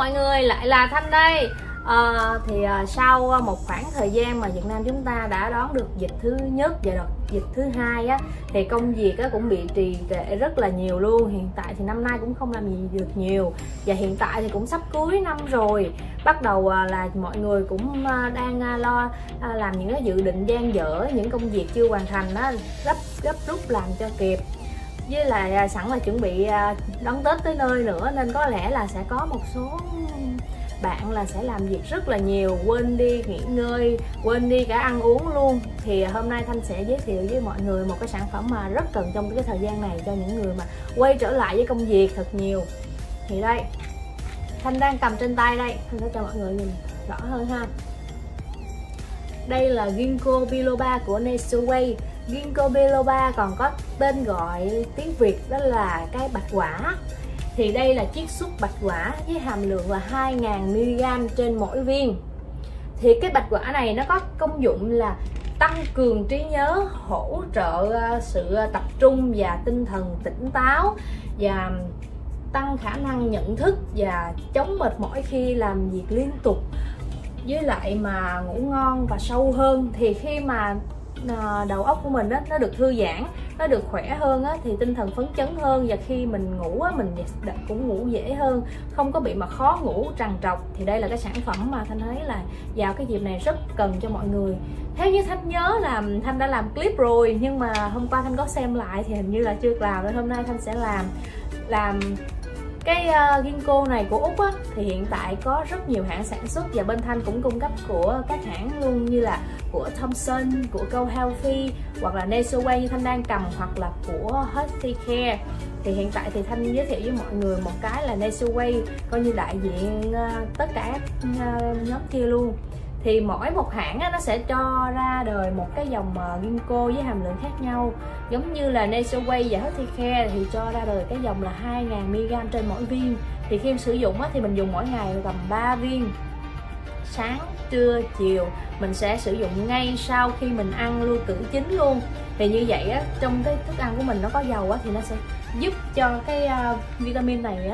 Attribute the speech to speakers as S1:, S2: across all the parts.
S1: mọi người, lại là Thanh đây. Sau một khoảng thời gian mà Việt Nam chúng ta đã đón được dịch thứ nhất và đợt dịch thứ hai á, thì công việc cũng bị trì trệ rất là nhiều luôn. Hiện tại thì năm nay cũng không làm gì được nhiều, và hiện tại thì cũng sắp cuối năm rồi, bắt đầu là mọi người cũng đang lo làm những cái dự định dang dở, những công việc chưa hoàn thành đó, gấp rút làm cho kịp. Với lại sẵn là chuẩn bị đón Tết tới nơi nữa, nên có lẽ là sẽ có một số bạn là sẽ làm việc rất là nhiều, quên đi nghỉ ngơi, quên đi cả ăn uống luôn. Thì hôm nay Thanh sẽ giới thiệu với mọi người một cái sản phẩm mà rất cần trong cái thời gian này, cho những người mà quay trở lại với công việc thật nhiều. Thì đây, Thanh đang cầm trên tay đây, Thanh sẽ cho mọi người nhìn rõ hơn ha. Đây là Ginkgo biloba của Nestlé. Ginkgo biloba còn có tên gọi tiếng Việt đó là cái bạch quả. Thì đây là chiết xuất bạch quả với hàm lượng là 2000mg trên mỗi viên. Thì cái bạch quả này nó có công dụng là tăng cường trí nhớ, hỗ trợ sự tập trung và tinh thần tỉnh táo, và tăng khả năng nhận thức và chống mệt mỏi khi làm việc liên tục, với lại mà ngủ ngon và sâu hơn. Thì khi mà đầu óc của mình đó, nó được thư giãn, nó được khỏe hơn á, thì tinh thần phấn chấn hơn, và khi mình ngủ á, mình cũng ngủ dễ hơn, không có bị mà khó ngủ trằn trọc. Thì đây là cái sản phẩm mà Thanh thấy là vào cái dịp này rất cần cho mọi người. Theo như Thanh nhớ là Thanh đã làm clip rồi, nhưng mà hôm qua Thanh có xem lại thì hình như là chưa làm, nên hôm nay Thanh sẽ làm cái Ginkgo này của Úc á, thì hiện tại có rất nhiều hãng sản xuất, và bên Thanh cũng cung cấp của các hãng luôn, như là của Thomson, của Go Healthy, hoặc là Nestlé như Thanh đang cầm, hoặc là của Healthy Care. Thì hiện tại thì Thanh giới thiệu với mọi người một cái là Nestlé, coi như đại diện tất cả các nhóm kia luôn. Thì mỗi một hãng nó sẽ cho ra đời một cái dòng Ginkgo với hàm lượng khác nhau. Giống như là Nestlé và Healthy Care thì cho ra đời cái dòng là 2000mg trên mỗi viên. Thì khi sử dụng thì mình dùng mỗi ngày tầm 3 viên, sáng, trưa, chiều. Mình sẽ sử dụng ngay sau khi mình ăn luôn, cử chính luôn. Thì như vậy trong cái thức ăn của mình nó có dầu thì nó sẽ giúp cho cái vitamin này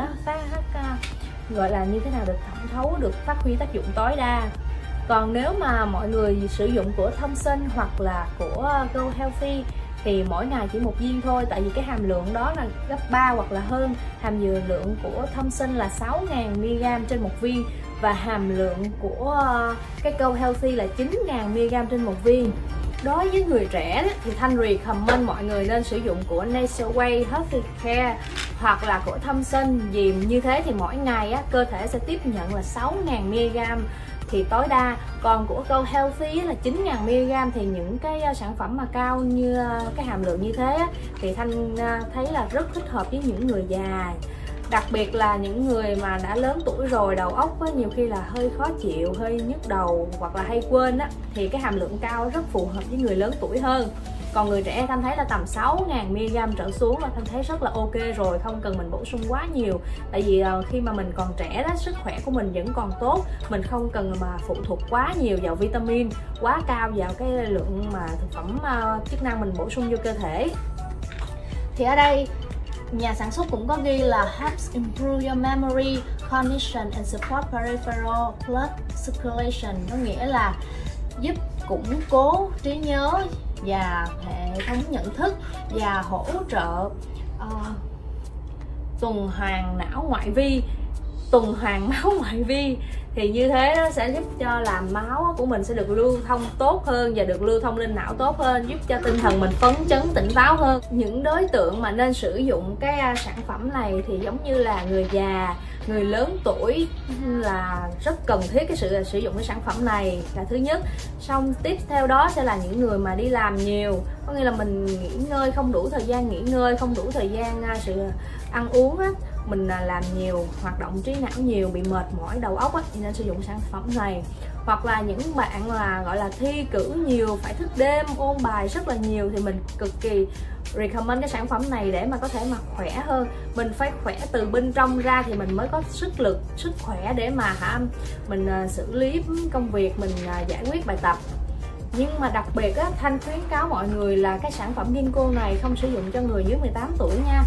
S1: gọi là như thế nào, được thẩm thấu, được phát huy tác dụng tối đa. Còn nếu mà mọi người sử dụng của Thomson hoặc là của Go Healthy thì mỗi ngày chỉ 1 viên thôi, tại vì cái hàm lượng đó là gấp 3 hoặc là hơn. Hàm lượng của Thomson là 6000mg trên 1 viên, và hàm lượng của cái Go Healthy là 9000mg trên 1 viên. Đối với người trẻ thì Thanh recommend mọi người nên sử dụng của Nestlé, Healthy Care hoặc là của Thomson, vì như thế thì mỗi ngày cơ thể sẽ tiếp nhận là 6000mg thì tối đa. Còn của Go Healthy là 9000mg, thì những cái sản phẩm mà cao như cái hàm lượng như thế thì Thanh thấy là rất thích hợp với những người già, đặc biệt là những người mà đã lớn tuổi rồi, đầu óc nhiều khi là hơi khó chịu, hơi nhức đầu hoặc là hay quên thì cái hàm lượng cao rất phù hợp với người lớn tuổi hơn. Còn người trẻ Thanh thấy là tầm 6000mg trở xuống là Thanh thấy rất là ok rồi, không cần mình bổ sung quá nhiều. Tại vì khi mà mình còn trẻ đó, sức khỏe của mình vẫn còn tốt, mình không cần mà phụ thuộc quá nhiều vào vitamin, quá cao vào cái lượng mà thực phẩm chức năng mình bổ sung vô cơ thể. Thì ở đây nhà sản xuất cũng có ghi là helps improve your memory, cognition and support peripheral blood circulation, có nghĩa là giúp củng cố trí nhớ và hệ thống nhận thức, và hỗ trợ tuần hoàn não ngoại vi, tuần hoàn máu ngoại vi. Thì như thế nó sẽ giúp cho làm máu của mình sẽ được lưu thông tốt hơn và được lưu thông lên não tốt hơn, giúp cho tinh thần mình phấn chấn, tỉnh táo hơn. Những đối tượng mà nên sử dụng cái sản phẩm này thì giống như là người già, người lớn tuổi là rất cần thiết cái sự sử dụng cái sản phẩm này là thứ nhất. Xong tiếp theo đó sẽ là những người mà đi làm nhiều, có nghĩa là mình nghỉ ngơi không đủ thời gian nghỉ ngơi, không đủ thời gian sự ăn uống mình làm nhiều hoạt động trí não nhiều, bị mệt mỏi đầu óc thì nên sử dụng sản phẩm này. Hoặc là những bạn là gọi là thi cử nhiều, phải thức đêm ôn bài rất là nhiều, thì mình cực kỳ recommend cái sản phẩm này để mà có thể mà khỏe hơn. Mình phải khỏe từ bên trong ra thì mình mới có sức lực, sức khỏe để mà mình xử lý công việc, mình giải quyết bài tập. Nhưng mà đặc biệt Thanh khuyến cáo mọi người là cái sản phẩm Ginkgo này không sử dụng cho người dưới 18 tuổi nha.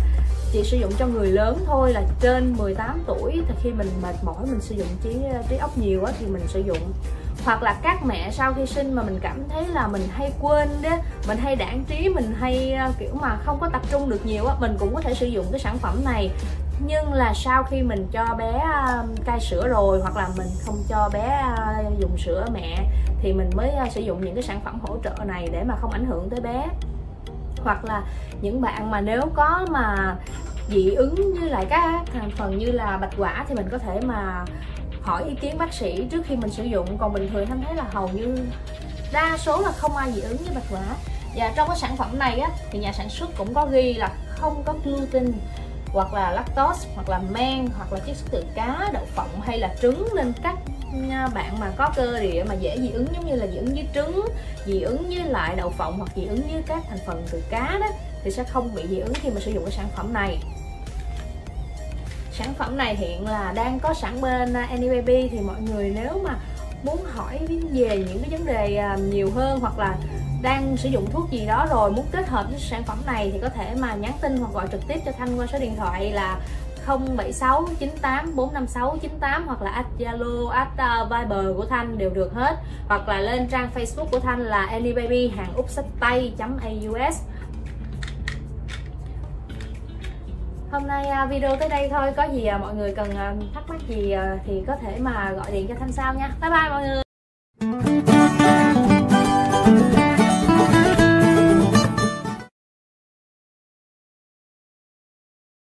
S1: chỉ sử dụng cho người lớn thôi, là trên 18 tuổi. Thì khi mình mệt mỏi, mình sử dụng trí óc nhiều á, thì mình sử dụng. Hoặc là các mẹ sau khi sinh mà mình cảm thấy là mình hay quên đó, mình hay đãng trí, mình hay kiểu mà không có tập trung được nhiều á, mình cũng có thể sử dụng cái sản phẩm này. Nhưng là sau khi mình cho bé cai sữa rồi, hoặc là mình không cho bé dùng sữa mẹ, thì mình mới sử dụng những cái sản phẩm hỗ trợ này để mà không ảnh hưởng tới bé. Hoặc là những bạn mà nếu có mà dị ứng với lại các thành phần như là bạch quả, thì mình có thể mà hỏi ý kiến bác sĩ trước khi mình sử dụng. Còn bình thường Thanh thấy là hầu như đa số là không ai dị ứng với bạch quả. Và trong cái sản phẩm này á, thì nhà sản xuất cũng có ghi là không có gluten, hoặc là lactose, hoặc là men, hoặc là chiết xuất từ cá, đậu phộng hay là trứng. Nên các bạn mà có cơ địa mà dễ dị ứng, giống như là dị ứng với trứng, dị ứng với lại đậu phộng, hoặc dị ứng với các thành phần từ cá đó, thì sẽ không bị dị ứng khi mà sử dụng cái sản phẩm này. Sản phẩm này hiện là đang có sẵn bên Anybaby. Thì mọi người nếu mà muốn hỏi về những cái vấn đề nhiều hơn, hoặc là đang sử dụng thuốc gì đó rồi muốn kết hợp với sản phẩm này, thì có thể mà nhắn tin hoặc gọi trực tiếp cho Thanh qua số điện thoại là 076 98 456 98, hoặc là Zalo, Viber của Thanh đều được hết. Hoặc là lên trang Facebook của Thanh là Anybaby hàng úc sách tay.aus. Hôm nay video tới đây thôi. Có gì mọi người cần thắc mắc gì thì có thể mà gọi điện cho Thanh sau nha. Bye bye mọi người.